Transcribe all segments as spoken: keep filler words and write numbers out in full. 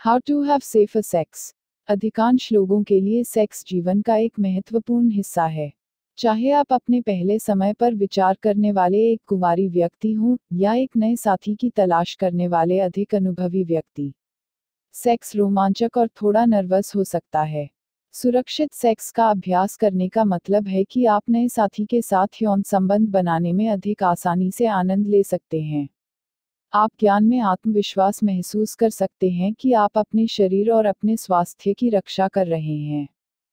How to have safer sex. अधिकांश लोगों के लिए सेक्स जीवन का एक महत्वपूर्ण हिस्सा है। चाहे आप अपने पहले समय पर विचार करने वाले एक कुंवारी व्यक्ति हों या एक नए साथी की तलाश करने वाले अधिक अनुभवी व्यक्ति, सेक्स रोमांचक और थोड़ा नर्वस हो सकता है। सुरक्षित सेक्स का अभ्यास करने का मतलब है कि आप नए साथी के साथ यौन संबंध बनाने में अधिक आसानी से आनंद ले सकते हैं। आप ज्ञान में आत्मविश्वास महसूस कर सकते हैं कि आप अपने शरीर और अपने स्वास्थ्य की रक्षा कर रहे हैं।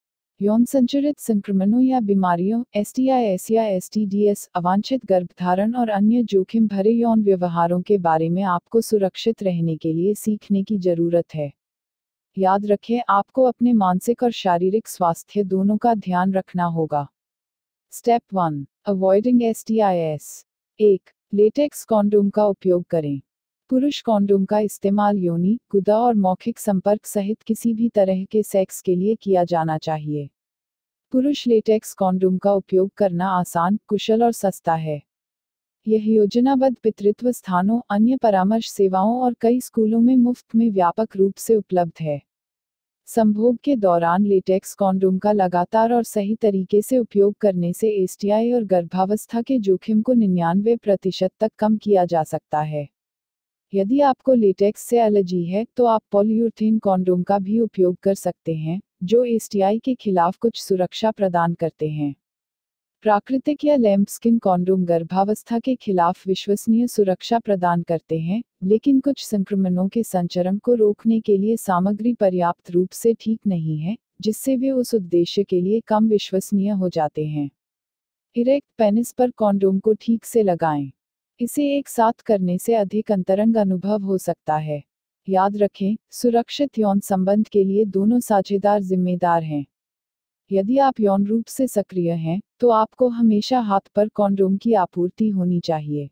यौन संचरित संक्रमणों या बीमारियों, एस टी आई एस या एस टी डी एस, अवांछित गर्भधारण और अन्य जोखिम भरे यौन व्यवहारों के बारे में आपको सुरक्षित रहने के लिए सीखने की जरूरत है। याद रखें, आपको अपने मानसिक और शारीरिक स्वास्थ्य दोनों का ध्यान रखना होगा। Step one, avoiding S T I S. एक, लेटेक्स कॉन्डोम का उपयोग करें। पुरुष कॉन्डोम का इस्तेमाल योनि, गुदा और मौखिक संपर्क सहित किसी भी तरह के सेक्स के लिए किया जाना चाहिए। पुरुष लेटेक्स कॉन्डोम का उपयोग करना आसान, कुशल और सस्ता है। यह योजनाबद्ध पितृत्व स्थानों, अन्य परामर्श सेवाओं और कई स्कूलों में मुफ्त में व्यापक रूप से उपलब्ध है। संभोग के दौरान लेटेक्स कॉन्डोम का लगातार और सही तरीके से उपयोग करने से एस टी आई और गर्भावस्था के जोखिम को निन्यानवे प्रतिशत तक कम किया जा सकता है। यदि आपको लेटेक्स से एलर्जी है तो आप पॉलीयूरेथेन कॉन्डोम का भी उपयोग कर सकते हैं, जो एस टी आई के खिलाफ कुछ सुरक्षा प्रदान करते हैं। प्राकृतिक या लैम्पस्किन कॉन्डोम गर्भावस्था के खिलाफ विश्वसनीय सुरक्षा प्रदान करते हैं, लेकिन कुछ संक्रमणों के संचरण को रोकने के लिए सामग्री पर्याप्त रूप से ठीक नहीं है, जिससे वे उस उद्देश्य के लिए कम विश्वसनीय हो जाते हैं। इरेक्ट पेनिस पर कॉन्डोम को ठीक से लगाएं। इसे एक साथ करने से अधिक अंतरंग अनुभव हो सकता है। याद रखें, सुरक्षित यौन संबंध के लिए दोनों साझेदार जिम्मेदार हैं। यदि आप यौन रूप से सक्रिय हैं, तो आपको हमेशा हाथ पर कॉन्डोम की आपूर्ति होनी चाहिए।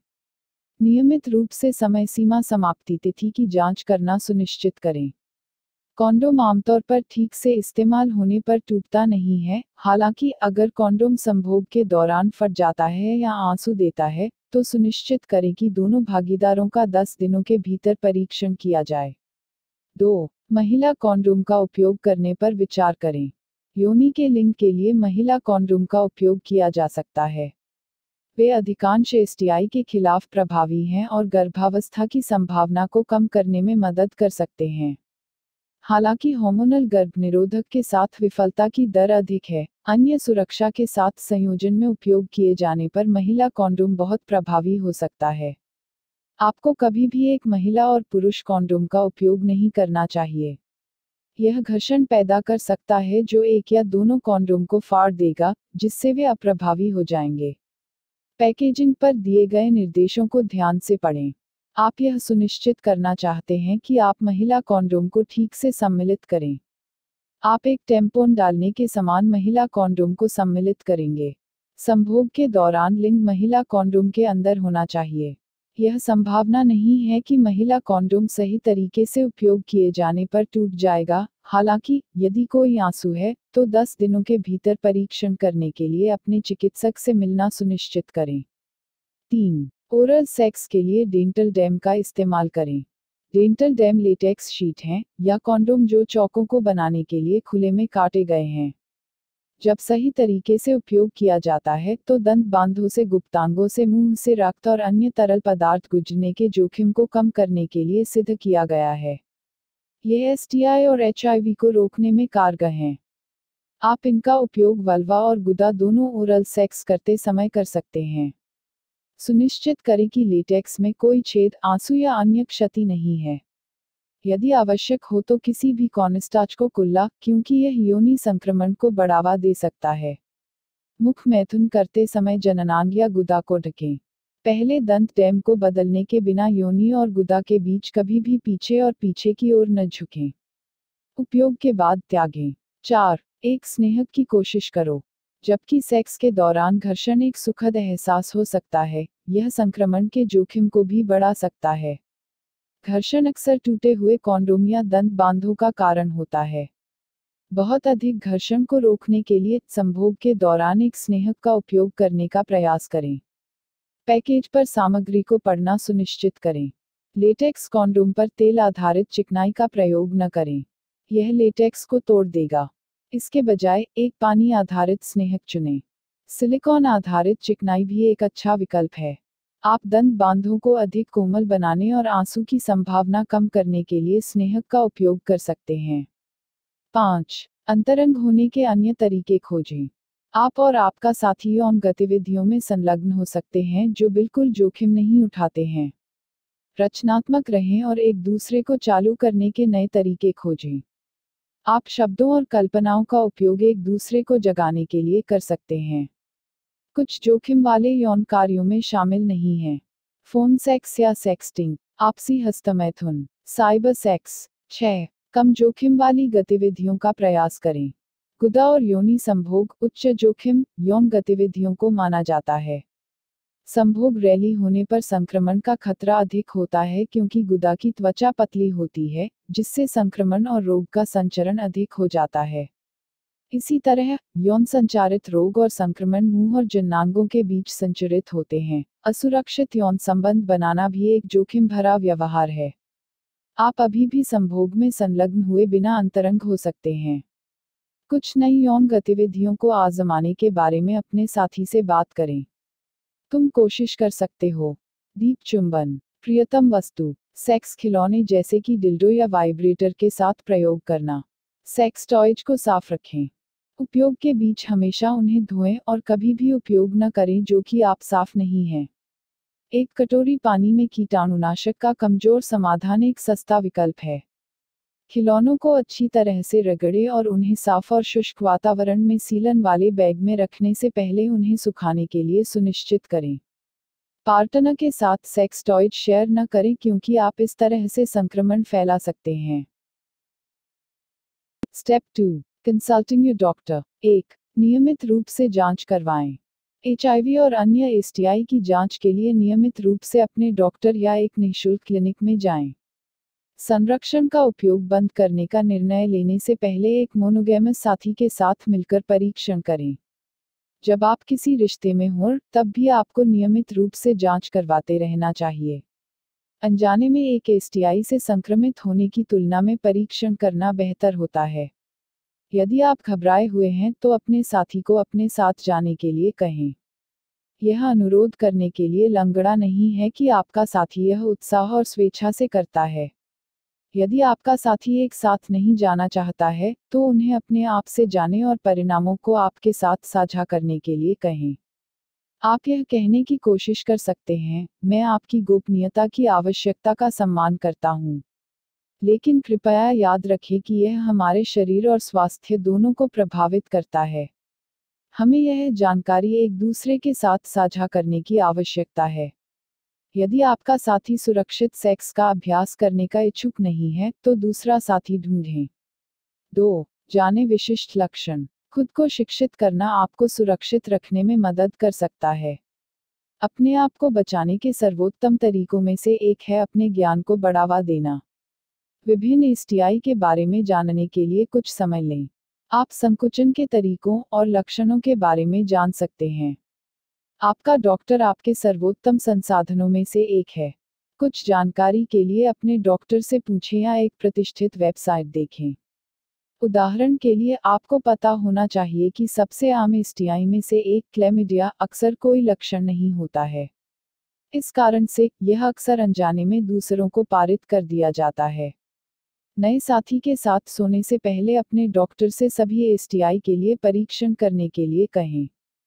नियमित रूप से समय सीमा समाप्ति तिथि की जांच करना सुनिश्चित करें। कॉन्डोम आमतौर पर ठीक से इस्तेमाल होने पर टूटता नहीं है, हालांकि अगर कॉन्डोम संभोग के दौरान फट जाता है या आंसू देता है, तो सुनिश्चित करें कि दोनों भागीदारों का दस दिनों के भीतर परीक्षण किया जाए। दो, महिला कॉन्डोम का उपयोग करने पर विचार करें। योनि के लिंग के लिए महिला कॉन्डोम का उपयोग किया जा सकता है। वे अधिकांश एस टी आई के खिलाफ प्रभावी हैं और गर्भावस्था की संभावना को कम करने में मदद कर सकते हैं। हालांकि हार्मोनल गर्भनिरोधक के साथ विफलता की दर अधिक है, अन्य सुरक्षा के साथ संयोजन में उपयोग किए जाने पर महिला कॉन्डोम बहुत प्रभावी हो सकता है। आपको कभी भी एक महिला और पुरुष कॉन्डोम का उपयोग नहीं करना चाहिए। यह घर्षण पैदा कर सकता है जो एक या दोनों कॉन्डोम को फाड़ देगा, जिससे वे अप्रभावी हो जाएंगे। पैकेजिंग पर दिए गए निर्देशों को ध्यान से पढ़ें। आप यह सुनिश्चित करना चाहते हैं कि आप महिला कॉन्डोम को ठीक से सम्मिलित करें। आप एक टैम्पोन डालने के समान महिला कॉन्डोम को सम्मिलित करेंगे। संभोग के दौरान लिंग महिला कॉन्डोम के अंदर होना चाहिए। यह संभावना नहीं है कि महिला कॉन्डोम सही तरीके से उपयोग किए जाने पर टूट जाएगा, हालांकि यदि कोई आंसू है, तो दस दिनों के भीतर परीक्षण करने के लिए अपने चिकित्सक से मिलना सुनिश्चित करें। तीन, ओरल सेक्स के लिए डेंटल डैम का इस्तेमाल करें। डेंटल डैम लेटेक्स शीट हैं, या कॉन्डोम जो चौकों को बनाने के लिए खुले में काटे गए हैं। जब सही तरीके से उपयोग किया जाता है तो दंत बांधों से गुप्तांगों से मुंह से रक्त और अन्य तरल पदार्थ गुजरने के जोखिम को कम करने के लिए सिद्ध किया गया है। ये एस टी आई और एच आई वी को रोकने में कारगर हैं। आप इनका उपयोग वल्वा और गुदा दोनों ओरल सेक्स करते समय कर सकते हैं। सुनिश्चित करें कि लेटेक्स में कोई छेद, आंसू या अन्य क्षति नहीं है। यदि आवश्यक हो तो किसी भी कॉर्नस्टाच को कुल्ला, क्योंकि यह योनि संक्रमण को बढ़ावा दे सकता है। मुख मैथुन करते समय जननांग या गुदा को ढकें। पहले दंत डैम को बदलने के बिना योनि और गुदा के बीच कभी भी पीछे और पीछे की ओर न झुकें। उपयोग के बाद त्यागें। चार, एक स्नेहक की कोशिश करो। जबकि सेक्स के दौरान घर्षण एक सुखद एहसास हो सकता है, यह संक्रमण के जोखिम को भी बढ़ा सकता है। घर्षण अक्सर टूटे हुए कॉन्डोम या दंत बांधों का कारण होता है। बहुत अधिक घर्षण को रोकने के लिए संभोग के दौरान एक स्नेहक का उपयोग करने का प्रयास करें। पैकेज पर सामग्री को पढ़ना सुनिश्चित करें। लेटेक्स कॉन्डोम पर तेल आधारित चिकनाई का प्रयोग न करें। यह लेटेक्स को तोड़ देगा। इसके बजाय एक पानी आधारित स्नेहक चुनें। सिलिकॉन आधारित चिकनाई भी एक अच्छा विकल्प है। आप दंत बांधों को अधिक कोमल बनाने और आंसू की संभावना कम करने के लिए स्नेहक का उपयोग कर सकते हैं। पाँच अंतरंग होने के अन्य तरीके खोजें। आप और आपका साथी यौन गतिविधियों में संलग्न हो सकते हैं जो बिल्कुल जोखिम नहीं उठाते हैं। रचनात्मक रहें और एक दूसरे को चालू करने के नए तरीके खोजें। आप शब्दों और कल्पनाओं का उपयोग एक दूसरे को जगाने के लिए कर सकते हैं। कुछ जोखिम वाले यौन कार्यों में शामिल नहीं हैं। फोन सेक्स या सेक्सटिंग, आपसी हस्तमैथुन, साइबर सेक्स। छह कम जोखिम वाली गतिविधियों का प्रयास करें। गुदा और योनि संभोग उच्च जोखिम यौन गतिविधियों को माना जाता है। संभोग रैली होने पर संक्रमण का खतरा अधिक होता है क्योंकि गुदा की त्वचा पतली होती है, जिससे संक्रमण और रोग का संचरण अधिक हो जाता है। इसी तरह यौन संचारित रोग और संक्रमण मुंह और जननांगों के बीच संचरित होते हैं। असुरक्षित यौन संबंध बनाना भी एक जोखिम भरा व्यवहार है। आप अभी भी संभोग में संलग्न हुए बिना अंतरंग हो सकते हैं। कुछ नई यौन गतिविधियों को आजमाने के बारे में अपने साथी से बात करें। तुम कोशिश कर सकते हो। दीप चुंबन, प्रियतम वस्तु, सेक्स खिलौने जैसे कि डिल्डो या वाइब्रेटर के साथ प्रयोग करना। सेक्स टॉयज को साफ रखें। उपयोग के बीच हमेशा उन्हें धोएं और कभी भी उपयोग न करें जो कि आप साफ नहीं हैं। एक कटोरी पानी में कीटाणुनाशक का कमजोर समाधान एक सस्ता विकल्प है। खिलौनों को अच्छी तरह से रगड़ें और उन्हें साफ और शुष्क वातावरण में सीलन वाले बैग में रखने से पहले उन्हें सुखाने के लिए सुनिश्चित करें। पार्टनर के साथ सेक्स टॉयज शेयर न करें क्योंकि आप इस तरह से संक्रमण फैला सकते हैं। Step two consulting your doctor. एक नियमित रूप से जांच करवाएं। एचआईवी और अन्य एसटीआई की जांच के लिए नियमित रूप से अपने डॉक्टर या एक निःशुल्क क्लिनिक में जाएं। संरक्षण का उपयोग बंद करने का निर्णय लेने से पहले एक मोनोगैमस साथी के साथ मिलकर परीक्षण करें। जब आप किसी रिश्ते में हों, तब भी आपको नियमित रूप से जांच करवाते रहना चाहिए। अनजाने में एक एसटीआई से संक्रमित होने की तुलना में परीक्षण करना बेहतर होता है। यदि आप घबराए हुए हैं तो अपने साथी को अपने साथ जाने के लिए कहें। यह अनुरोध करने के लिए लंगड़ा नहीं है कि आपका साथी यह उत्साह और स्वेच्छा से करता है। यदि आपका साथी एक साथ नहीं जाना चाहता है, तो उन्हें अपने आप से जाने और परिणामों को आपके साथ साझा करने के लिए कहें। आप यह कहने की कोशिश कर सकते हैं, मैं आपकी गोपनीयता की आवश्यकता का सम्मान करता हूँ। लेकिन कृपया याद रखें कि यह हमारे शरीर और स्वास्थ्य दोनों को प्रभावित करता है। हमें यह जानकारी एक दूसरे के साथ साझा करने की आवश्यकता है। यदि आपका साथी सुरक्षित सेक्स का अभ्यास करने का इच्छुक नहीं है, तो दूसरा साथी ढूंढें। दो जाने विशिष्ट लक्षण। खुद को शिक्षित करना आपको सुरक्षित रखने में मदद कर सकता है। अपने आप को बचाने के सर्वोत्तम तरीकों में से एक है अपने ज्ञान को बढ़ावा देना। विभिन्न एसटीआई के बारे में जानने के लिए कुछ समय लें। आप संकुचन के तरीकों और लक्षणों के बारे में जान सकते हैं। आपका डॉक्टर आपके सर्वोत्तम संसाधनों में से एक है। कुछ जानकारी के लिए अपने डॉक्टर से पूछें या एक प्रतिष्ठित वेबसाइट देखें। उदाहरण के लिए आपको पता होना चाहिए कि सबसे आम एसटीआई में से एक क्लैमिडिया अक्सर कोई लक्षण नहीं होता है। इस कारण से यह अक्सर अनजाने में दूसरों को पारित कर दिया जाता है। नए साथी के साथ सोने से पहले अपने डॉक्टर से सभी एसटीआई के लिए परीक्षण करने के लिए कहें।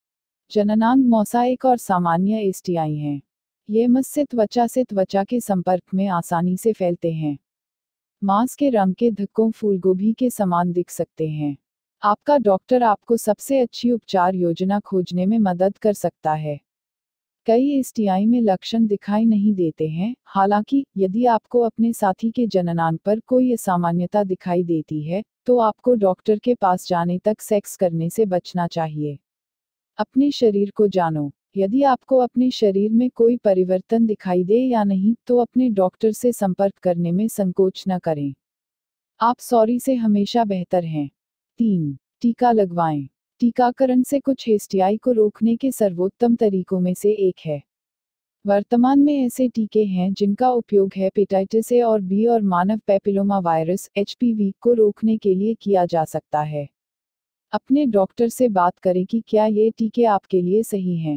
जननांग मौसा एक और सामान्य एसटीआई हैं। ये मस्से त्वचा से त्वचा के संपर्क में आसानी से फैलते हैं। मांस के रंग के धक्कों फूलगोभी के समान दिख सकते हैं। आपका डॉक्टर आपको सबसे अच्छी उपचार योजना खोजने में मदद कर सकता है। कई एसटीआई में लक्षण दिखाई नहीं देते हैं, हालांकि यदि आपको अपने साथी के जननांग पर कोई असामान्यता दिखाई देती है, तो आपको डॉक्टर के पास जाने तक सेक्स करने से बचना चाहिए। अपने शरीर को जानो। यदि आपको अपने शरीर में कोई परिवर्तन दिखाई दे या नहीं, तो अपने डॉक्टर से संपर्क करने में संकोच न करें। आप सॉरी से हमेशा बेहतर हैं। तीन टीका लगवाएं। टीकाकरण से कुछ एसटीआई को रोकने के सर्वोत्तम तरीकों में से एक है। वर्तमान में ऐसे टीके हैं जिनका उपयोग हेपेटाइटिस ए और बी और मानव papilloma virus H P V को रोकने के लिए किया जा सकता है। अपने डॉक्टर से बात करें कि क्या ये टीके आपके लिए सही हैं।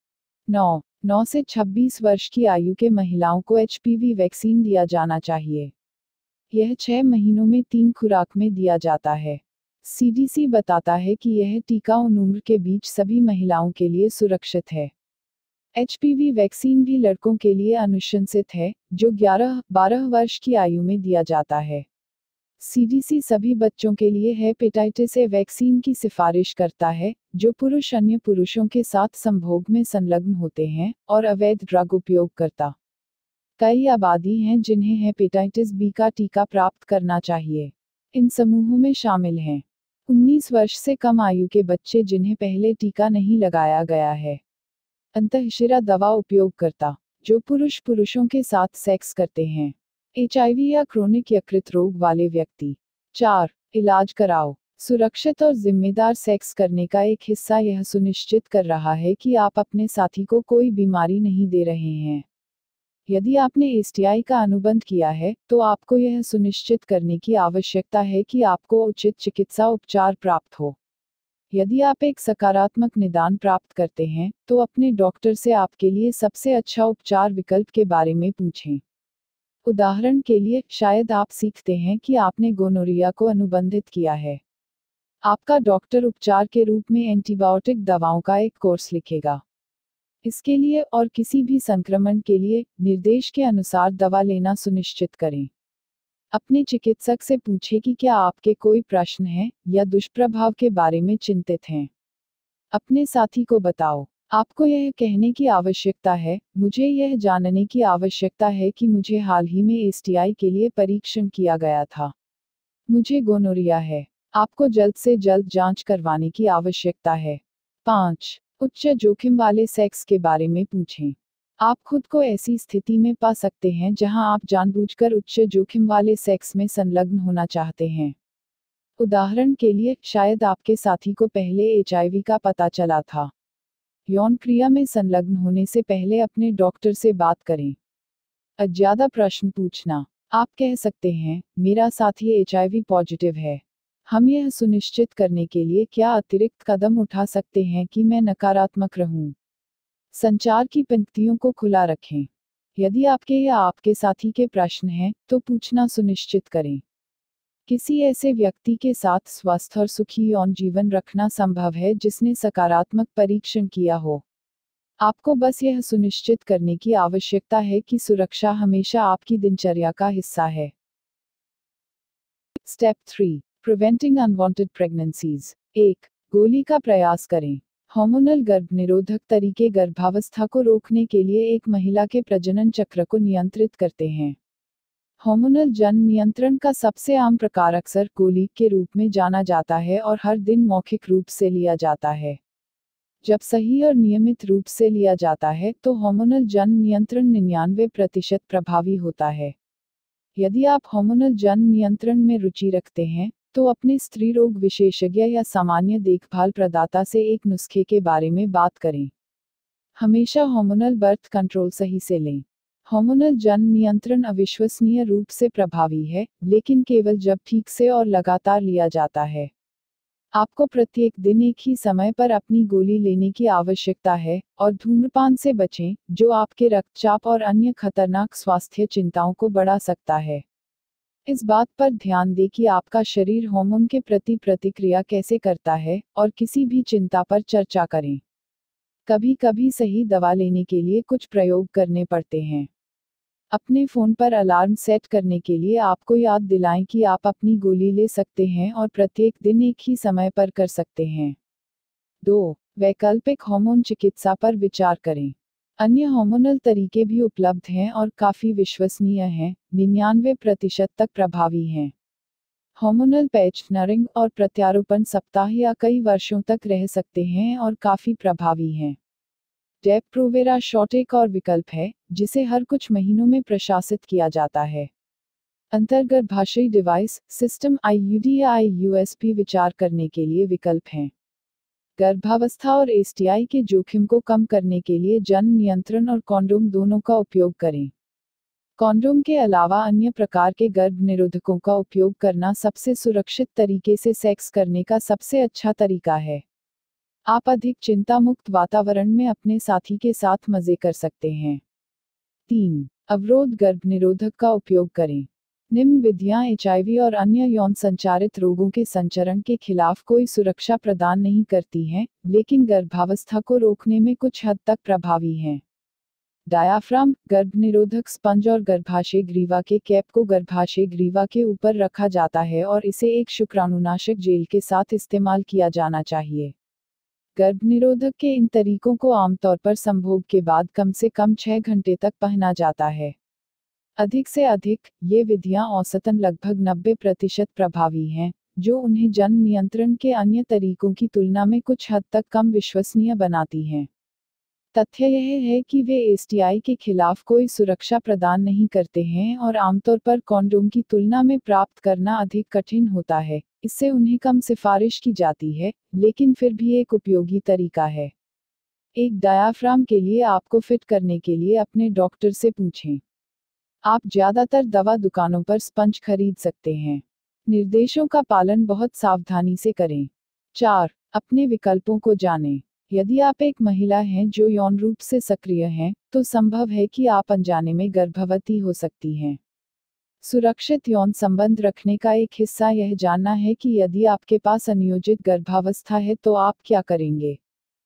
नौ नौ से छब्बीस वर्ष की आयु के महिलाओं को एच पी वी वैक्सीन दिया जाना चाहिए। यह छह महीनों में तीन खुराक में दिया जाता है। सी डी सी बताता है कि यह टीका उन उम्र के बीच सभी महिलाओं के लिए सुरक्षित है। एच पी वी वैक्सीन भी लड़कों के लिए अनुशंसित है, जो ग्यारह बारह वर्ष की आयु में दिया जाता है। सी डी सी सभी बच्चों के लिए हेपेटाइटिस ए वैक्सीन की सिफारिश करता है, जो पुरुष अन्य पुरुषों के साथ संभोग में संलग्न होते हैं, और अवैध ड्रग उपयोगकर्ता। कई आबादी हैं जिन्हें हेपेटाइटिस बी का टीका प्राप्त करना चाहिए। इन समूहों में शामिल हैं उन्नीस वर्ष से कम आयु के बच्चे जिन्हें पहले टीका नहीं लगाया गया है, अंतःशिरा दवा उपयोगकर्ता, जो पुरुष पुरुषों के साथ सेक्स करते हैं, एच आई वी या क्रोनिक यकृत रोग वाले व्यक्ति। चार इलाज कराओ। सुरक्षित और जिम्मेदार सेक्स करने का एक हिस्सा यह सुनिश्चित कर रहा है कि आप अपने साथी को कोई बीमारी नहीं दे रहे हैं। यदि आपने एस टी आई का अनुबंध किया है, तो आपको यह सुनिश्चित करने की आवश्यकता है कि आपको उचित चिकित्सा उपचार प्राप्त हो। यदि आप एक सकारात्मक निदान प्राप्त करते हैं, तो अपने डॉक्टर से आपके लिए सबसे अच्छा उपचार विकल्प के बारे में पूछें। उदाहरण के लिए, शायद आप सीखते हैं कि आपने गोनोरिया को अनुबंधित किया है। आपका डॉक्टर उपचार के रूप में एंटीबायोटिक दवाओं का एक कोर्स लिखेगा। इसके लिए और किसी भी संक्रमण के लिए निर्देश के अनुसार दवा लेना सुनिश्चित करें। अपने चिकित्सक से पूछें कि क्या आपके कोई प्रश्न हैं या दुष्प्रभाव के बारे में चिंतित हैं। अपने साथी को बताओ। आपको यह कहने की आवश्यकता है, मुझे यह जानने की आवश्यकता है कि मुझे हाल ही में एस टी आई के लिए परीक्षण किया गया था। मुझे गोनोरिया है। आपको जल्द से जल्द जांच करवाने की आवश्यकता है। पाँच उच्च जोखिम वाले सेक्स के बारे में पूछें। आप खुद को ऐसी स्थिति में पा सकते हैं जहां आप जानबूझकर उच्च जोखिम वाले सेक्स में संलग्न होना चाहते हैं। उदाहरण के लिए, शायद आपके साथी को पहले एच आई वी का पता चला था। यौन क्रिया में संलग्न होने से पहले अपने डॉक्टर से बात करें। अज्ञात प्रश्न पूछना। आप कह सकते हैं, मेरा साथी एच आई वी पॉजिटिव है। हम यह सुनिश्चित करने के लिए क्या अतिरिक्त कदम उठा सकते हैं कि मैं नकारात्मक रहूं? संचार की पंक्तियों को खुला रखें। यदि आपके या आपके साथी के प्रश्न हैं, तो पूछना सुनिश्चित करें। किसी ऐसे व्यक्ति के साथ स्वस्थ और सुखी यौन जीवन रखना संभव है जिसने सकारात्मक परीक्षण किया हो। आपको बस यह सुनिश्चित करने की आवश्यकता है कि सुरक्षा हमेशा आपकी दिनचर्या का हिस्सा है। Step three preventing unwanted pregnancies. एक गोली का प्रयास करें। हार्मोनल गर्भनिरोधक तरीके गर्भावस्था को रोकने के लिए एक महिला के प्रजनन चक्र को नियंत्रित करते हैं। हार्मोनल जन्म नियंत्रण का सबसे आम प्रकार अक्सर गोली के रूप में जाना जाता है और हर दिन मौखिक रूप से लिया जाता है। जब सही और नियमित रूप से लिया जाता है तो हार्मोनल जन्म नियंत्रण निन्यानवे प्रतिशत प्रभावी होता है। यदि आप हार्मोनल जन्म नियंत्रण में रुचि रखते हैं, तो अपने स्त्री रोग विशेषज्ञ या सामान्य देखभाल प्रदाता से एक नुस्खे के बारे में बात करें। हमेशा हार्मोनल बर्थ कंट्रोल सही से लें। हार्मोनल जन्म नियंत्रण अविश्वसनीय रूप से प्रभावी है, लेकिन केवल जब ठीक से और लगातार लिया जाता है। आपको प्रत्येक दिन एक ही समय पर अपनी गोली लेने की आवश्यकता है, और धूम्रपान से बचें, जो आपके रक्तचाप और अन्य खतरनाक स्वास्थ्य चिंताओं को बढ़ा सकता है। इस बात पर ध्यान दें कि आपका शरीर हार्मोन के प्रति प्रतिक्रिया कैसे करता है, और किसी भी चिंता पर चर्चा करें। कभी कभी सही दवा लेने के लिए कुछ प्रयोग करने पड़ते हैं। अपने फ़ोन पर अलार्म सेट करने के लिए आपको याद दिलाएं कि आप अपनी गोली ले सकते हैं और प्रत्येक दिन एक ही समय पर कर सकते हैं। दो वैकल्पिक हार्मोन चिकित्सा पर विचार करें। अन्य हार्मोनल तरीके भी उपलब्ध हैं और काफ़ी विश्वसनीय हैं, निन्यानवे प्रतिशत तक प्रभावी हैं। हार्मोनल पैच नरिंग और प्रत्यारोपण सप्ताह या कई वर्षों तक रह सकते हैं और काफ़ी प्रभावी हैं। डेप-प्रोवेरा शॉट एक और विकल्प है, जिसे हर कुछ महीनों में प्रशासित किया जाता है। अंतर्गर्भाशयी device system I U D या आई यू एस पी विचार करने के लिए विकल्प हैं। गर्भावस्था और एसटीआई के जोखिम को कम करने के लिए जन्म नियंत्रण और कॉन्डोम दोनों का उपयोग करें। कॉन्डोम के अलावा अन्य प्रकार के गर्भ निरोधकों का उपयोग करना सबसे सुरक्षित तरीके से सेक्स करने का सबसे अच्छा तरीका है। आप अधिक चिंता मुक्त वातावरण में अपने साथी के साथ मजे कर सकते हैं। तीन अवरोध गर्भ निरोधक का उपयोग करें। निम्न विधियां एचआईवी और अन्य यौन संचारित रोगों के संचरण के खिलाफ कोई सुरक्षा प्रदान नहीं करती हैं, लेकिन गर्भावस्था को रोकने में कुछ हद तक प्रभावी हैं। डायाफ्राम गर्भ निरोधक स्पंज और गर्भाशय ग्रीवा के कैप को गर्भाशय ग्रीवा के ऊपर रखा जाता है और इसे एक शुक्राणुनाशक जेल के साथ इस्तेमाल किया जाना चाहिए। गर्भ निरोधक के इन तरीकों को आमतौर पर संभोग के बाद कम से कम छह घंटे तक पहना जाता है। अधिक से अधिक, ये विधियां औसतन लगभग नब्बे प्रतिशत प्रभावी हैं, जो उन्हें जन्म नियंत्रण के अन्य तरीकों की तुलना में कुछ हद तक कम विश्वसनीय बनाती हैं। तथ्य यह है कि वे एसटीआई के खिलाफ कोई सुरक्षा प्रदान नहीं करते हैं और आमतौर पर कॉन्डोम की तुलना में प्राप्त करना अधिक कठिन होता है, इससे उन्हें कम सिफारिश की जाती है, लेकिन फिर भी एक उपयोगी तरीका है। एक डायाफ्राम के लिए आपको फिट करने के लिए अपने डॉक्टर से पूछें। आप ज्यादातर दवा दुकानों पर स्पंज खरीद सकते हैं। निर्देशों का पालन बहुत सावधानी से करें। चार अपने विकल्पों को जानें। यदि आप एक महिला हैं जो यौन रूप से सक्रिय हैं, तो संभव है कि आप अनजाने में गर्भवती हो सकती हैं। सुरक्षित यौन संबंध रखने का एक हिस्सा यह जानना है कि यदि आपके पास अनियोजित गर्भावस्था है तो आप क्या करेंगे।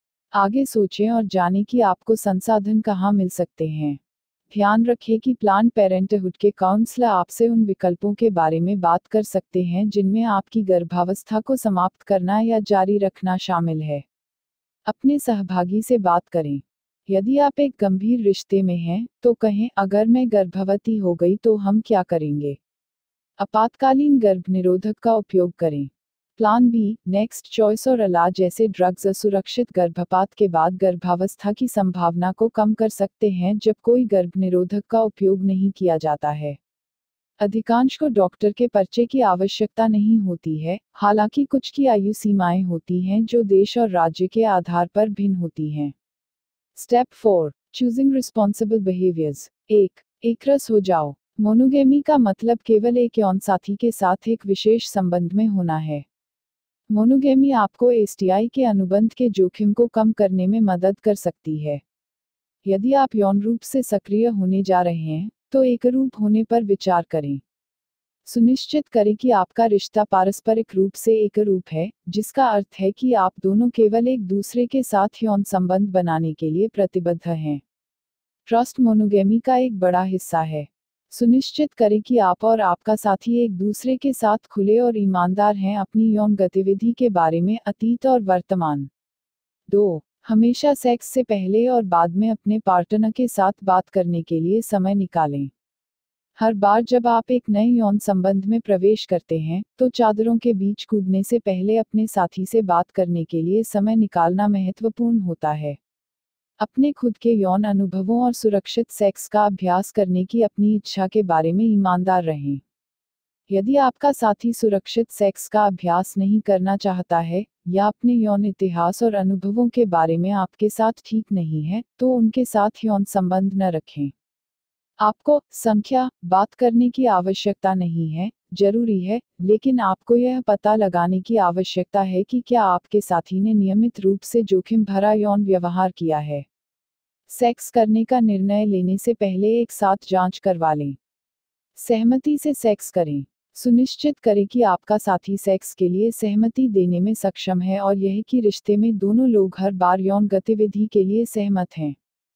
आगे सोचें और जानें कि आपको संसाधन कहाँ मिल सकते हैं। ध्यान रखें कि प्लान्ड पेरेंटहुड के काउंसलर आपसे उन विकल्पों के बारे में बात कर सकते हैं जिनमें आपकी गर्भावस्था को समाप्त करना या जारी रखना शामिल है। अपने सहभागी से बात करें। यदि आप एक गंभीर रिश्ते में हैं, तो कहें, अगर मैं गर्भवती हो गई तो हम क्या करेंगे। आपातकालीन गर्भ निरोधक का उपयोग करें। प्लान बी, नेक्स्ट चॉइस और अला जैसे ड्रग्स असुरक्षित गर्भपात के बाद गर्भावस्था की संभावना को कम कर सकते हैं जब कोई गर्भ निरोधक का उपयोग नहीं किया जाता है। अधिकांश को डॉक्टर के पर्चे की आवश्यकता नहीं होती है, हालांकि कुछ की आयु सीमाएं होती हैं जो देश और राज्य के आधार पर भिन्न होती हैं। Step four, choosing responsible behaviours. एक एकरस हो जाओ। मोनोगेमी का मतलब केवल एक यौन साथी के साथ एक विशेष संबंध में होना है। मोनोगेमी आपको एसटीआई के अनुबंध के जोखिम को कम करने में मदद कर सकती है। यदि आप यौन रूप से सक्रिय होने जा रहे हैं, तो एकरूप होने पर विचार करें। सुनिश्चित करें कि आपका रिश्ता पारस्परिक रूप से एकरूप है, जिसका अर्थ है कि आप दोनों केवल एक दूसरे के साथ यौन संबंध बनाने के लिए प्रतिबद्ध हैं। ट्रस्ट मोनोगेमी का एक बड़ा हिस्सा है। सुनिश्चित करें कि आप और आपका साथी एक दूसरे के साथ खुले और ईमानदार हैं अपनी यौन गतिविधि के बारे में, अतीत और वर्तमान। दो हमेशा सेक्स से पहले और बाद में अपने पार्टनर के साथ बात करने के लिए समय निकालें। हर बार जब आप एक नए यौन संबंध में प्रवेश करते हैं, तो चादरों के बीच कूदने से पहले अपने साथी से बात करने के लिए समय निकालना महत्वपूर्ण होता है। अपने खुद के यौन अनुभवों और सुरक्षित सेक्स का अभ्यास करने की अपनी इच्छा के बारे में ईमानदार रहें। यदि आपका साथी सुरक्षित सेक्स का अभ्यास नहीं करना चाहता है, या अपने यौन इतिहास और अनुभवों के बारे में आपके साथ ठीक नहीं है, तो उनके साथ यौन संबंध न रखें। आपको संख्या बात करने की आवश्यकता नहीं है, जरूरी है, लेकिन आपको यह पता लगाने की आवश्यकता है कि क्या आपके साथी ने नियमित रूप से जोखिम भरा यौन व्यवहार किया है। सेक्स करने का निर्णय लेने से पहले एक साथ जांच करवा लें। सहमति से सेक्स करें। सुनिश्चित करें कि आपका साथी सेक्स के लिए सहमति देने में सक्षम है और यह कि रिश्ते में दोनों लोग हर बार यौन गतिविधि के लिए सहमत हैं।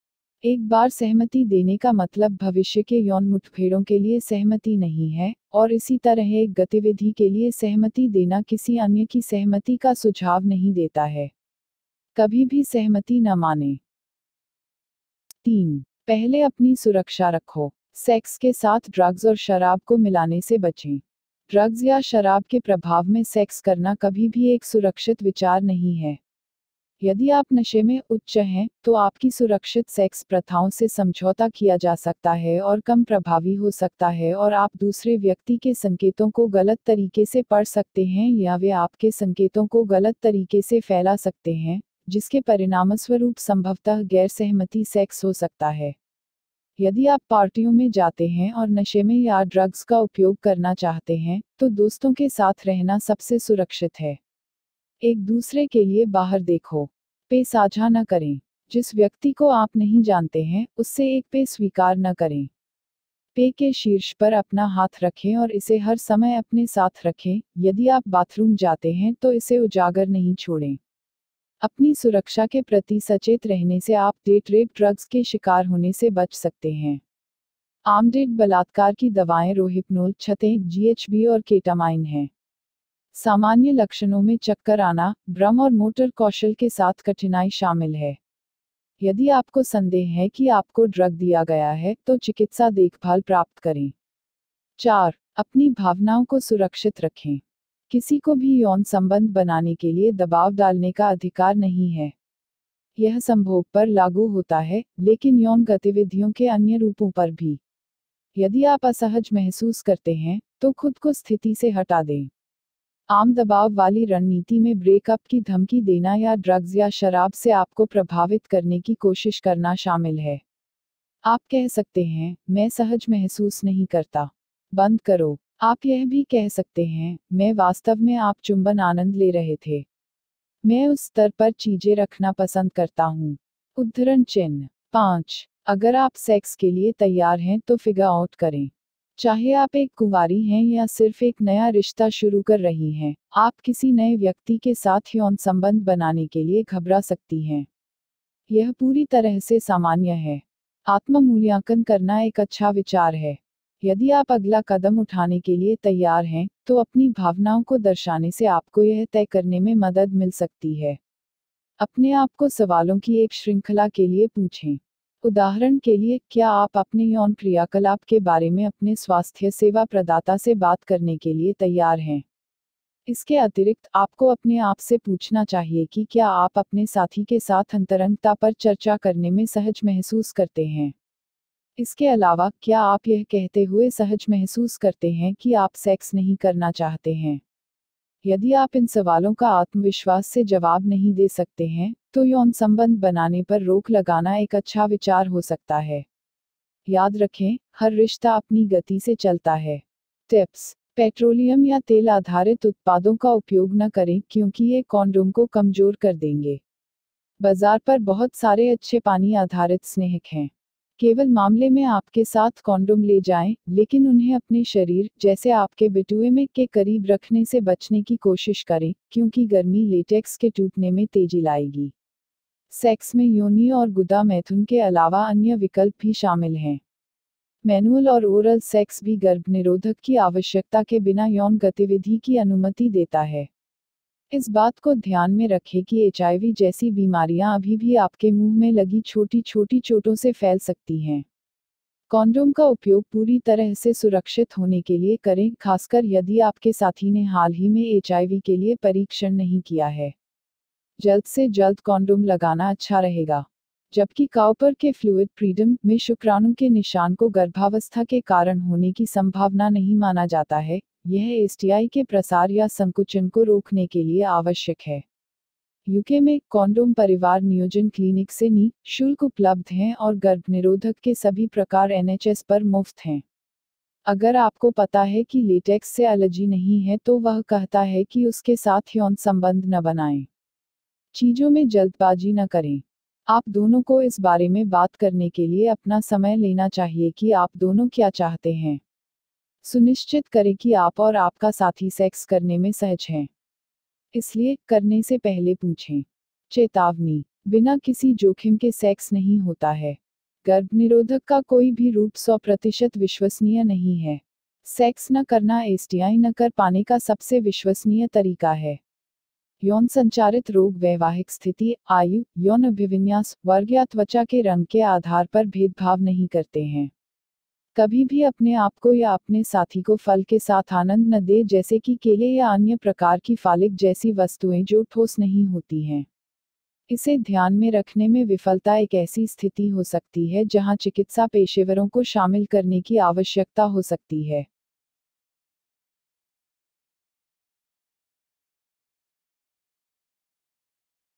एक बार सहमति देने का मतलब भविष्य के यौन मुठभेड़ों के लिए सहमति नहीं है, और इसी तरह एक गतिविधि के लिए सहमति देना किसी अन्य की सहमति का सुझाव नहीं देता है। कभी भी सहमति न मानें। तीन पहले अपनी सुरक्षा रखो। सेक्स के साथ ड्रग्स और शराब को मिलाने से बचें। ड्रग्स या शराब के प्रभाव में सेक्स करना कभी भी एक सुरक्षित विचार नहीं है। यदि आप नशे में उच्च हैं, तो आपकी सुरक्षित सेक्स प्रथाओं से समझौता किया जा सकता है और कम प्रभावी हो सकता है, और आप दूसरे व्यक्ति के संकेतों को गलत तरीके से पढ़ सकते हैं या वे आपके संकेतों को गलत तरीके से फैला सकते हैं, जिसके परिणामस्वरूप संभवतः गैर सहमति सेक्स हो सकता है। यदि आप पार्टियों में जाते हैं और नशे में या ड्रग्स का उपयोग करना चाहते हैं, तो दोस्तों के साथ रहना सबसे सुरक्षित है। एक दूसरे के लिए बाहर देखो। पे साझा न करें। जिस व्यक्ति को आप नहीं जानते हैं, उससे एक पे स्वीकार न करें। पे के शीर्ष पर अपना हाथ रखें और इसे हर समय अपने साथ रखें। यदि आप बाथरूम जाते हैं तो इसे उजागर नहीं छोड़ें। अपनी सुरक्षा के प्रति सचेत रहने से आप डेट रेप ड्रग्स के शिकार होने से बच सकते हैं। आम डेट बलात्कार की दवाएं रोहिप्नोल, छतें, जी एच बी और केटामाइन हैं। सामान्य लक्षणों में चक्कर आना, भ्रम और मोटर कौशल के साथ कठिनाई शामिल है। यदि आपको संदेह है कि आपको ड्रग दिया गया है, तो चिकित्सा देखभाल प्राप्त करें। चार अपनी भावनाओं को सुरक्षित रखें। किसी को भी यौन संबंध बनाने के लिए दबाव डालने का अधिकार नहीं है। यह संभोग पर लागू होता है, लेकिन यौन गतिविधियों के अन्य रूपों पर भी। यदि आप असहज महसूस करते हैं, तो खुद को स्थिति से हटा दें। आम दबाव वाली रणनीति में ब्रेकअप की धमकी देना या ड्रग्स या शराब से आपको प्रभावित करने की कोशिश करना शामिल है। आप कह सकते हैं, मैं सहज महसूस नहीं करता, बंद करो। आप यह भी कह सकते हैं, मैं वास्तव में आप चुंबन आनंद ले रहे थे। मैं उस स्तर पर चीजें रखना पसंद करता हूँ। उद्धरण चिन्ह। पाँच अगर आप सेक्स के लिए तैयार हैं तो फिगर आउट करें। चाहे आप एक कुंवारी हैं या सिर्फ एक नया रिश्ता शुरू कर रही हैं, आप किसी नए व्यक्ति के साथ यौन संबंध बनाने के लिए घबरा सकती हैं। यह पूरी तरह से सामान्य है। आत्म मूल्यांकन करना एक अच्छा विचार है। यदि आप अगला कदम उठाने के लिए तैयार हैं, तो अपनी भावनाओं को दर्शाने से आपको यह तय करने में मदद मिल सकती है। अपने आप को सवालों की एक श्रृंखला के लिए पूछें। उदाहरण के लिए, क्या आप अपने यौन क्रियाकलाप के बारे में अपने स्वास्थ्य सेवा प्रदाता से बात करने के लिए तैयार हैं? इसके अतिरिक्त, आपको अपने आप से पूछना चाहिए कि क्या आप अपने साथी के साथ अंतरंगता पर चर्चा करने में सहज महसूस करते हैं। इसके अलावा, क्या आप यह कहते हुए सहज महसूस करते हैं कि आप सेक्स नहीं करना चाहते हैं? यदि आप इन सवालों का आत्मविश्वास से जवाब नहीं दे सकते हैं, तो यौन संबंध बनाने पर रोक लगाना एक अच्छा विचार हो सकता है। याद रखें, हर रिश्ता अपनी गति से चलता है। टिप्स। पेट्रोलियम या तेल आधारित उत्पादों का उपयोग न करें, क्योंकि ये कॉन्डोम को कमजोर कर देंगे। बाजार पर बहुत सारे अच्छे पानी आधारित स्नेहक हैं। केवल मामले में आपके साथ कॉन्डोम ले जाएं, लेकिन उन्हें अपने शरीर, जैसे आपके बिटुए में, के करीब रखने से बचने की कोशिश करें, क्योंकि गर्मी लेटेक्स के टूटने में तेजी लाएगी। सेक्स में योनि और गुदा मैथुन के अलावा अन्य विकल्प भी शामिल हैं। मैनुअल और ओरल सेक्स भी गर्भनिरोधक की आवश्यकता के बिना यौन गतिविधि की अनुमति देता है। इस बात को ध्यान में रखें कि एच आई वी जैसी बीमारियां अभी भी आपके मुंह में लगी छोटी छोटी चोटों से फैल सकती हैं। कॉन्डोम का उपयोग पूरी तरह से सुरक्षित होने के लिए करें, खासकर यदि आपके साथी ने हाल ही में एच आई वी के लिए परीक्षण नहीं किया है। जल्द से जल्द कॉन्डोम लगाना अच्छा रहेगा। जबकि काउपर के फ्लूइड फ्रीडम में शुक्राणु के निशान को गर्भावस्था के कारण होने की संभावना नहीं माना जाता है, यह एस टी आई के प्रसार या संकुचन को रोकने के लिए आवश्यक है। यूके में कॉन्डोम परिवार नियोजन क्लिनिक से नि-शुल्क उपलब्ध हैं और गर्भनिरोधक के सभी प्रकार एन एच एस पर मुफ्त हैं। अगर आपको पता है कि लेटेक्स से एलर्जी नहीं है, तो वह कहता है कि उसके साथ यौन संबंध न बनाएं। चीजों में जल्दबाजी न करें। आप दोनों को इस बारे में बात करने के लिए अपना समय लेना चाहिए कि आप दोनों क्या चाहते हैं। सुनिश्चित करें कि आप और आपका साथी सेक्स करने में सहज हैं। इसलिए, करने से पहले पूछें। चेतावनी। बिना किसी जोखिम के सेक्स नहीं होता है। गर्भनिरोधक का कोई भी रूप सौ प्रतिशत विश्वसनीय नहीं है। सेक्स न करना एस टी आई न कर पाने का सबसे विश्वसनीय तरीका है। यौन संचारित रोग वैवाहिक स्थिति, आयु, यौन अभिविन्यास, वर्ग या त्वचा के रंग के आधार पर भेदभाव नहीं करते हैं। कभी भी अपने आप को या अपने साथी को फल के साथ आनंद न दें, जैसे कि केले या अन्य प्रकार की फालिक जैसी वस्तुएं जो ठोस नहीं होती हैं। इसे ध्यान में रखने में विफलता एक ऐसी स्थिति हो सकती है जहां चिकित्सा पेशेवरों को शामिल करने की आवश्यकता हो सकती है।